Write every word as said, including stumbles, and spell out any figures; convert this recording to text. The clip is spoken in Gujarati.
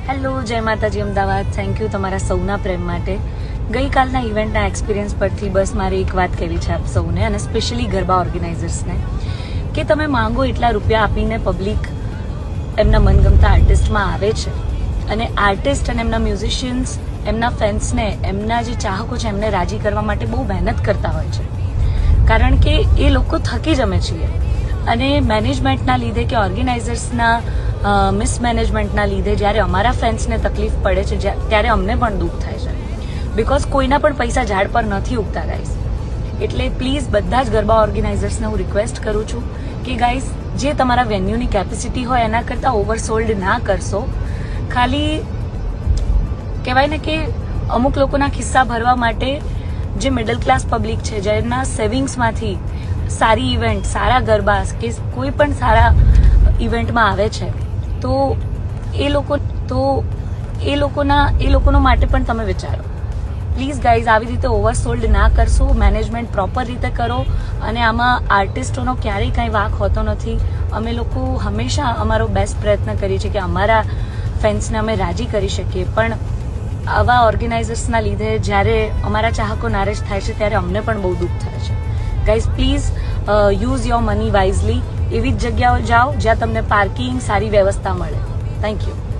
હેલો, જય માતાજી અમદાવાદ. થેન્ક યુ તમારા સૌના પ્રેમ માટે. ગઈકાલના ઇવેન્ટના એક્સપિરિયન્સ પરથી બસ મારે એક વાત કહેવી છે આપ સૌને, અને સ્પેશિયલી ગરબા ઓર્ગેનાઇઝર્સને, કે તમે માંગો એટલા રૂપિયા આપીને પબ્લિક એમના મનગમતા આર્ટિસ્ટમાં આવે છે, અને આર્ટિસ્ટ અને એમના મ્યુઝિશિયન્સ એમના ફેન્સને, એમના જે ચાહકો છે એમને રાજી કરવા માટે બહુ મહેનત કરતા હોય છે, કારણ કે એ લોકો થકી જ અમે છીએ. અને મેનેજમેન્ટના લીધે કે ઓર્ગેનાઇઝર્સના મિસમેનેજમેન્ટના લીધે જ્યારે અમારા ફેન્સને તકલીફ પડે છે ત્યારે અમને પણ દુઃખ થાય છે, બિકોઝ કોઈના પણ પૈસા ઝાડ પર નથી ઉગતા ગાઈઝ. એટલે પ્લીઝ બધા જ ગરબા ઓર્ગેનાઇઝર્સને હું રિક્વેસ્ટ કરું છું કે ગાઈઝ, જે તમારા વેન્યુની કેપેસિટી હોય એના કરતાં ઓવરસોલ્ડ ના કરશો. ખાલી કહેવાય ને કે અમુક લોકોના ખિસ્સા ભરવા માટે જે મિડલ ક્લાસ પબ્લિક છે, જેના સેવિંગ્સમાંથી સારી ઇવેન્ટ, સારા ગરબા કે કોઈ પણ સારા ઇવેન્ટમાં આવે છે, તો એ લોકો તો એ લોકોના એ લોકોનો માટે પણ તમે વિચારો. પ્લીઝ ગાઈઝ, આવી રીતે ઓવરસોલ્ડ ના કરશો, મેનેજમેન્ટ પ્રોપર રીતે કરો. અને આમાં આર્ટિસ્ટોનો ક્યારેય કંઈ વાંક હોતો નથી. અમે લોકો હંમેશા અમારો બેસ્ટ પ્રયત્ન કરીએ છીએ કે અમારા ફેન્સને અમે રાજી કરી શકીએ, પણ આવા ઓર્ગેનાઇઝર્સના લીધે જ્યારે અમારા ચાહકો નારાજ થાય છે ત્યારે અમને પણ બહુ દુઃખ થાય છે. Guys please use your money wisely. એવી જ જગ્યાઓ જાઓ જ્યાં તમને પાર્કિંગ, સારી વ્યવસ્થા મળે. Thank you.